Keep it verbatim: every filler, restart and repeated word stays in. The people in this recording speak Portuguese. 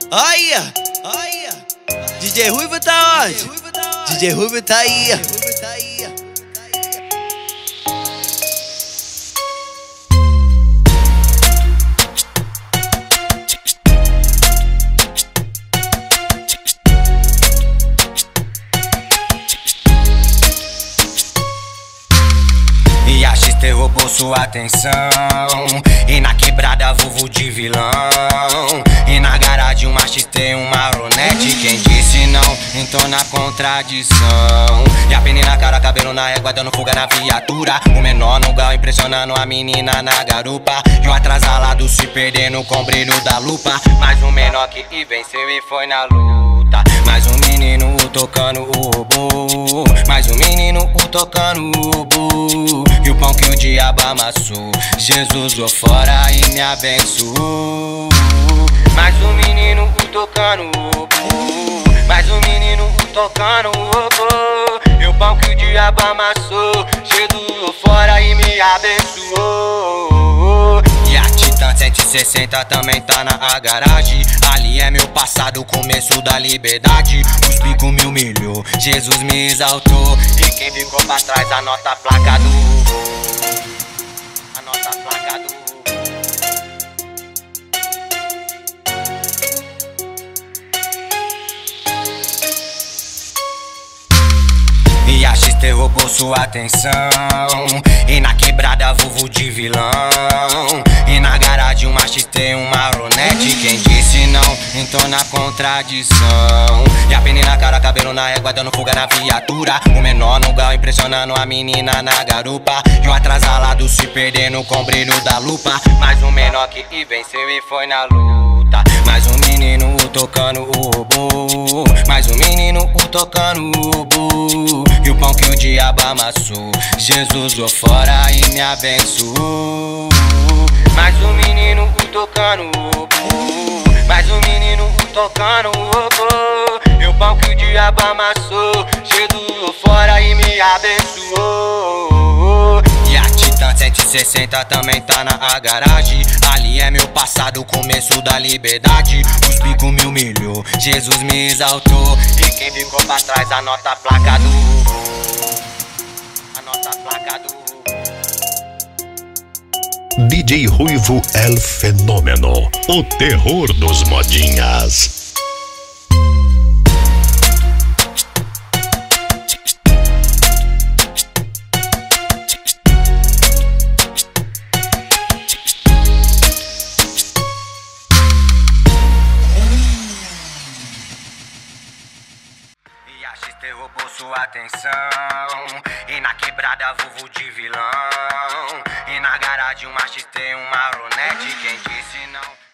Olha, olha, D J Ruivo tá onde? D J Ruivo tá aí. E a X T roubou sua atenção, e na quebrada vuvu de vilão, e na garagem uma X T, um maronete. Quem disse não, entrou na contradição. E a pena na cara, cabelo na régua, dando fuga na viatura. O menor no gal impressionando a menina na garupa, e o atrasalado se perdendo com o brilho da lupa. Mas o menor que venceu e foi na luta. Mais um menino tocando o robô, mais um menino tocando o robô. E o pão que o diabo amassou, Jesus voou fora e me abençoou. Mais um menino tocando o robô, mais um menino tocando o robô. E o pão que o diabo amassou, Jesus voou fora e me abençoou. E a Titan cento e sessenta também tá na garagem. Ali é meu passado, começo da liberdade. Os bico me humilhou, Jesus me exaltou. E quem ficou pra trás, anota a placa do Anota a placa do E a X T roubou sua atenção, e na quebrada vuvu de vilão, e na garagem uma X T, um maronete. Quem disse não, entrou na contradição. E a pena na cara, cabelo na régua, dando fuga na viatura. O menor no gal impressionando a menina na garupa, e o atrasalado se perdendo com o brilho da lupa. Mas o menor que venceu e foi na luta. Mais um menino tocando o robô, mais um menino tocando o robô. E o pão que o diabo amassou, Jesus voou fora e me abençoou. Mais um menino tocando o robô, mais um menino tocando o robô. E o pão que o diabo amassou, Jesus voou fora e me abençoou. E a Titan cento e sessenta também tá na garagem. Ali é meu passado, começo da liberdade. Os bico me humilhou, Jesus me exaltou. E quem ficou pra trás, anota a placa do Anota a placa do D J Ruivo El Fenômeno, o terror dos modinhas. E a X T roubou sua atenção, e na quebrada vuvu de vilão, e na garagem uma X T, um maronete. Quem disse não